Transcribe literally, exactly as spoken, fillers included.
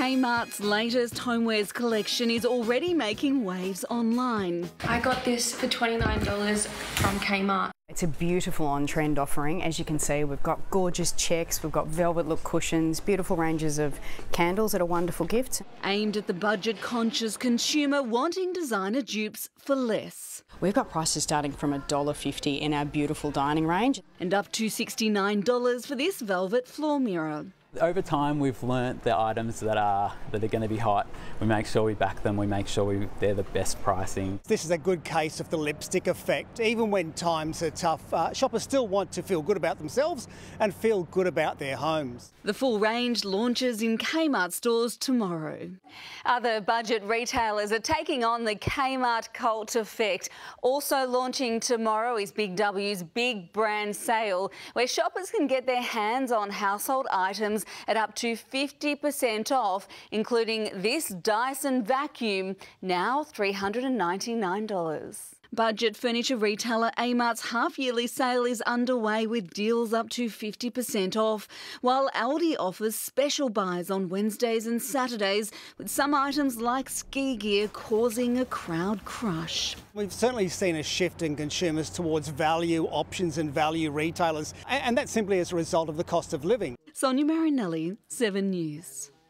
Kmart's latest homewares collection is already making waves online. I got this for twenty-nine dollars from Kmart. It's a beautiful on-trend offering. As you can see, we've got gorgeous checks, we've got velvet look cushions, beautiful ranges of candles that are wonderful gifts. Aimed at the budget-conscious consumer wanting designer dupes for less. We've got prices starting from one dollar fifty in our beautiful dining range. And up to sixty-nine dollars for this velvet floor mirror. Over time, we've learnt the items that are that are going to be hot. We make sure we back them. We make sure we, they're the best pricing. This is a good case of the lipstick effect. Even when times are tough, uh, shoppers still want to feel good about themselves and feel good about their homes. The full range launches in Kmart stores tomorrow. Other budget retailers are taking on the Kmart cult effect. Also launching tomorrow is Big W's Big Brand Sale, where shoppers can get their hands on household items at up to fifty percent off, including this Dyson vacuum, now three hundred ninety-nine dollars. Budget furniture retailer Amart's half-yearly sale is underway with deals up to fifty percent off, while Aldi offers special buys on Wednesdays and Saturdays, with some items like ski gear causing a crowd crush. We've certainly seen a shift in consumers towards value options and value retailers, and that's simply as a result of the cost of living. Sonia Marinelli, Seven News.